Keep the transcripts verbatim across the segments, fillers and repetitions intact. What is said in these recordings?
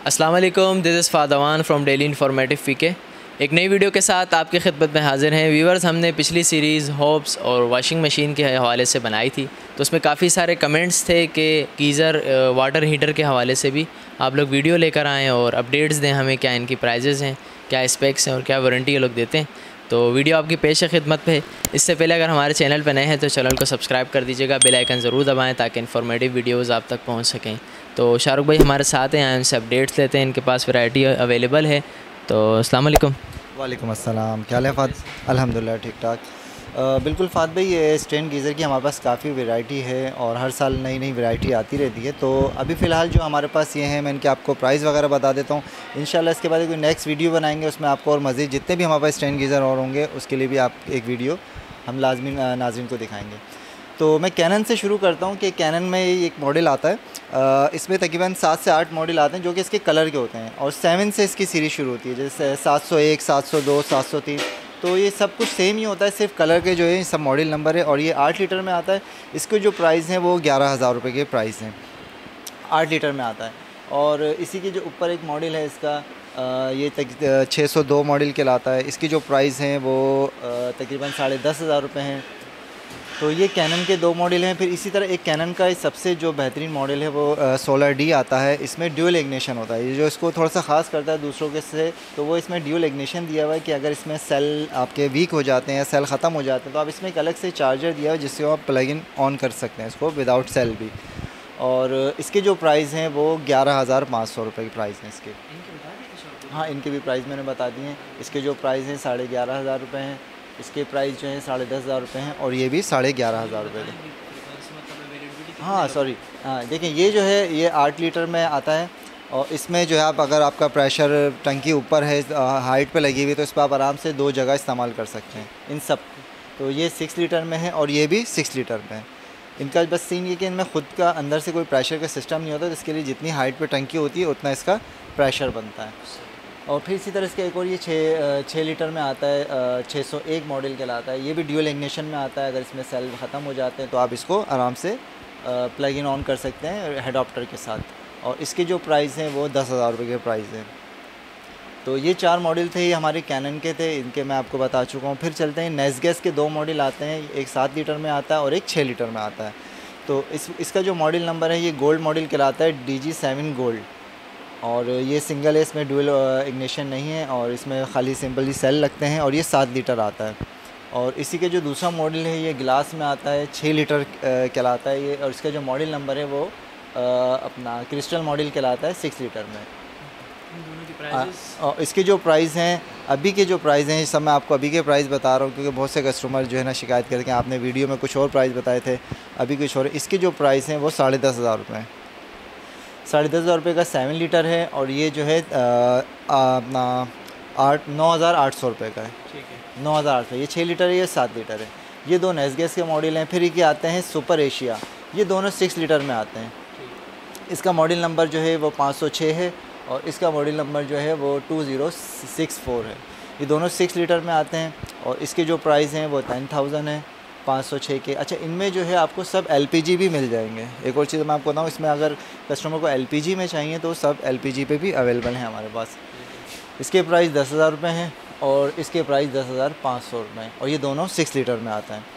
अस्सलाम वालेकुम, this is Fadwan from daily informative PK. एक नई वीडियो के साथ आपकी खिदमत में हाजिर हैं। व्यूवर्स, हमने पिछली सीरीज़ हॉब्स और वॉशिंग मशीन के हवाले से बनाई थी, तो उसमें काफ़ी सारे कमेंट्स थे कि गीज़र वाटर हीटर के हवाले से भी आप लोग वीडियो लेकर आएँ और अपडेट्स दें हमें, क्या इनकी प्राइजेज़ हैं, क्या स्पेक्स हैं और क्या वारंटी ये लोग देते हैं। तो वीडियो आपकी पेश खिदमत पे है। इससे पहले अगर हमारे चैनल पर नए हैं तो चैनल को सब्सक्राइब कर दीजिएगा, बेल आइकन ज़रूर दबाएं ताकि इन्फॉर्मेटिव वीडियोज़ आप तक पहुंच सकें। तो शाहरुख भाई हमारे साथ हैं, उनसे अपडेट्स लेते हैं। इनके पास वैरायटी अवेलेबल है। तो अस्सलाम वालेकुम। वालेकुम अस्सलाम, क्या हाल है फ़ाद? अल्हम्दुलिल्लाह ठीक ठाक। बिल्कुल फ़ाद भाई, ये स्टैंड गीज़र की हमारे पास काफ़ी वैरायटी है और हर साल नई नई वैरायटी आती रहती है। तो अभी फ़िलहाल जो हमारे पास ये हैं, मैं इनके आपको प्राइस वगैरह बता देता हूँ। इंशाल्लाह इसके बाद कोई नेक्स्ट वीडियो बनाएंगे, उसमें आपको और मज़ीद जितने भी हमारे पास स्टैंड गीज़र और होंगे उसके लिए भी आप एक वीडियो हम लाजमी नाज़रीन को दिखाएँगे। तो मैं कैनन से शुरू करता हूँ कि कैनन में एक मॉडल आता है, आ, इसमें तकरीबन सात से आठ मॉडल आते हैं जो कि इसके कलर के होते हैं, और सेवन से इसकी सीरीज़ शुरू होती है, जैसे सात सौ एक, सात सौ दो, सात सौ तीन। तो ये सब कुछ सेम ही होता है, सिर्फ कलर के जो है सब मॉडल नंबर है। और ये आठ लीटर में आता है। इसके जो प्राइस हैं वो ग्यारह हज़ार रुपये के प्राइस हैं, आठ लीटर में आता है। और इसी के जो ऊपर एक मॉडल है इसका, आ, ये तक छः सौ दो मॉडल कहलाता है। इसकी जो प्राइस हैं वो तकरीबन साढ़े दस हज़ार रुपये हैं। तो ये कैनन के दो मॉडल हैं। फिर इसी तरह एक कैनन का सबसे जो बेहतरीन मॉडल है वो सोलर डी आता है। इसमें ड्यूल इग्निशन होता है, ये जो इसको थोड़ा सा ख़ास करता है दूसरों के से, तो वो इसमें ड्यूल इग्निशन दिया हुआ है कि अगर इसमें सेल आपके वीक हो जाते हैं या सेल ख़त्म हो जाते हैं तो आप इसमें एक अलग से चार्जर दिया हुआ है जिससे आप प्लग इन ऑन कर सकते हैं इसको विदाउट सेल भी। और इसके जो प्राइस हैं वो ग्यारह हज़ार पाँच सौ रुपये की प्राइस हैं इसके। हाँ, इनके भी प्राइस मैंने बता दिए हैं। इसके जो प्राइस हैं साढ़े ग्यारह हज़ार रुपये हैं, इसके प्राइस जो है साढ़े दस हज़ार रुपये हैं, और ये भी साढ़े ग्यारह हज़ार रुपये के। हाँ सॉरी, हाँ देखें, ये जो है ये आठ लीटर में आता है। और इसमें जो है आप अगर आपका प्रेशर टंकी ऊपर है, हाइट पे लगी हुई, तो इस पर आप आराम से दो जगह इस्तेमाल कर सकते हैं इन सब। तो ये सिक्स लीटर में है और ये भी सिक्स लीटर में है। इनका बस सीन ये कि इनमें ख़ुद का अंदर से कोई प्रेशर का सिस्टम नहीं होता, तो इसके लिए जितनी हाइट पर टंकी होती है उतना इसका प्रेशर बनता है। और फिर इसी तरह इसका एक और ये छः छः लीटर में आता है, छः सौ एक मॉडल कहलाता है। ये भी ड्यूल इग्निशन में आता है। अगर इसमें सेल ख़त्म हो जाते हैं तो आप इसको आराम से प्लग इन ऑन कर सकते हैं एडाप्टर के साथ। और इसके जो प्राइस हैं वो दस हज़ार रुपये के प्राइस हैं। तो ये चार मॉडल थे, ये हमारे कैनन के थे, इनके मैं आपको बता चुका हूँ। फिर चलते हैं नेस्गेस के दो मॉडल आते हैं, एक सात लीटर में आता है और एक छः लीटर में आता है। तो इस इसका जो मॉडल नंबर है ये गोल्ड मॉडल कहलाता है, डी जी सेवन गोल्ड। और ये सिंगल है, इसमें डुअल इग्निशन नहीं है और इसमें खाली सिंपली सेल लगते हैं, और ये सात लीटर आता है। और इसी के जो दूसरा मॉडल है ये ग्लास में आता है, छः लीटर कहलाता है ये, और इसका जो मॉडल नंबर है वो आ, अपना क्रिस्टल मॉडल कहलाता है, सिक्स लीटर में। दोनों की प्राइस, और इसके जो प्राइस हैं, अभी के जो प्राइस हैं, सब मैं आपको अभी के प्राइस बता रहा हूँ क्योंकि बहुत से कस्टमर जो है ना शिकायत करके आपने वीडियो में कुछ और प्राइस बताए थे, अभी कुछ और। इसके जो प्राइस हैं वो साढ़े दस हज़ार रुपये हैं। साढ़े दस हज़ार रुपये का सेवन लीटर है, और ये जो है अपना आठ नौ हज़ार आठ सौ रुपये का है। ठीक है, नौ हज़ार आठ सौ। ये छः लीटर है, ये सात लीटर है। ये दो नेस्गेस के मॉडल हैं। फिर ये आते हैं सुपर एशिया, ये दोनों सिक्स लीटर में आते हैं। इसका मॉडल नंबर जो है वो पाँच सौ छः है और इसका मॉडल नंबर जो है वो टू ज़ीरो सिक्स फोर है। ये दोनों सिक्स लीटर में आते हैं और इसके जो प्राइस हैं वो टेन थाउजेंड है, पाँच सौ छः के। अच्छा, इनमें जो है आपको सब एलपीजी भी मिल जाएंगे। एक और चीज़ मैं आपको बताऊँ, इसमें अगर कस्टमर को एलपीजी में चाहिए तो सब एलपीजी पे भी अवेलेबल है हमारे पास। इसके प्राइस दस हज़ार रुपये हैं और इसके प्राइस दस हज़ार पाँच सौ रुपये हैं, और ये दोनों सिक्स लीटर में आता है।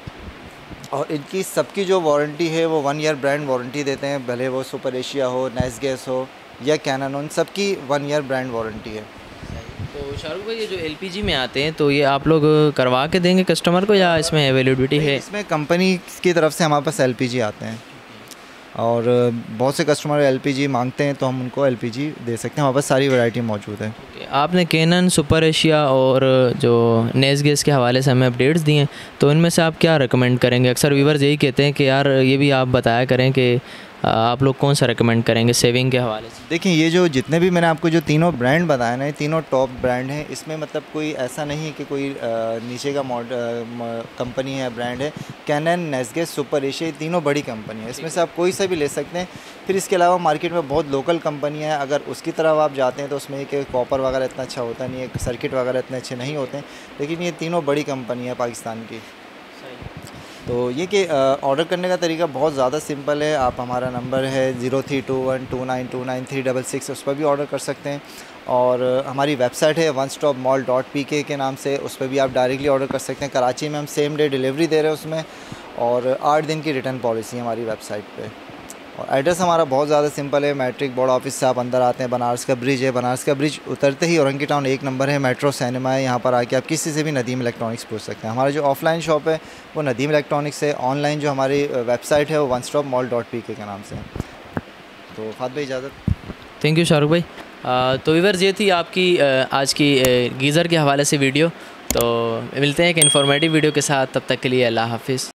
और इनकी सबकी जो वारंटी है वो वन ईयर ब्रांड वारंटी देते हैं, भले वो सुपर एशिया हो, नेस्गेस हो या कैनन हो, उन सबकी वन ईयर ब्रांड वारंटी है। तो शाहरुख भाई, ये जो एलपीजी में आते हैं तो ये आप लोग करवा के देंगे कस्टमर को या इसमें अवेलेबिलिटी है? इसमें कंपनी की तरफ से हमारे पास एलपीजी आते हैं और बहुत से कस्टमर एलपीजी मांगते हैं तो हम उनको एलपीजी दे सकते हैं। हमारे पास सारी वैरायटी मौजूद है। आपने कैनन, सुपर एशिया और जो नेस्गेस के हवाले से हमें अपडेट्स दिए हैं, तो इनमें से आप क्या रेकमेंड करेंगे? अक्सर व्यूवर्स यही कहते हैं कि यार ये भी आप बताया करें कि आप लोग कौन सा रेकमेंड करेंगे सेविंग के हवाले से? देखिए, ये जो जितने भी मैंने आपको जो तीनों ब्रांड बताए ना, ये तीनों टॉप ब्रांड हैं। इसमें मतलब कोई ऐसा नहीं है कि कोई नीचे का मॉड कंपनी है, ब्रांड है। कैनन, नेस्गेस, सुपर एशिया, ये तीनों बड़ी कंपनी है, इसमें से आप कोई सा भी ले सकते हैं। फिर इसके अलावा मार्केट में बहुत लोकल कंपनी है, अगर उसकी तरफ आप जाते हैं तो उसमें एक कॉपर वगैरह इतना अच्छा होता नहीं है, सर्किट वगैरह इतने अच्छे नहीं होते हैं, लेकिन ये तीनों बड़ी कंपनी है पाकिस्तान की। तो ये कि ऑर्डर करने का तरीका बहुत ज़्यादा सिंपल है। आप हमारा नंबर है zero three two one two nine two nine three double six, उस पर भी ऑर्डर कर सकते हैं। और हमारी वेबसाइट है one stop mall dot P K के नाम से, उस पर भी आप डायरेक्टली ऑर्डर कर सकते हैं। कराची में हम सेम डे डिलीवरी दे रहे हैं उसमें, और आठ दिन की रिटर्न पॉलिसी है हमारी वेबसाइट पे। और एड्रेस हमारा बहुत ज़्यादा सिंपल है। मैट्रिक बोर्ड ऑफिस से आप अंदर आते हैं, बनारस का ब्रिज है, बनारस का ब्रिज उतरते ही औरंगी टाउन एक नंबर है, मेट्रो सिनेमा है, यहाँ पर आके आप किसी से भी नदीम इलेक्ट्रॉनिक्स पूछ सकते हैं। हमारा जो ऑफलाइन शॉप है वो नदीम इलेक्ट्रॉनिक्स है, ऑनलाइन जो हमारी वेबसाइट है वो one stop mall dot P K के नाम से है। तो फात भाई इजाज़त। थैंक यू शाहरुख भाई। आ, तो व्यूअर्स ये थी आपकी आ, आज की गीज़र के हवाले से वीडियो। तो मिलते हैं एक इन्फॉर्मेटिव वीडियो के साथ, तब तक के लिए अल्लाह हाफिज़।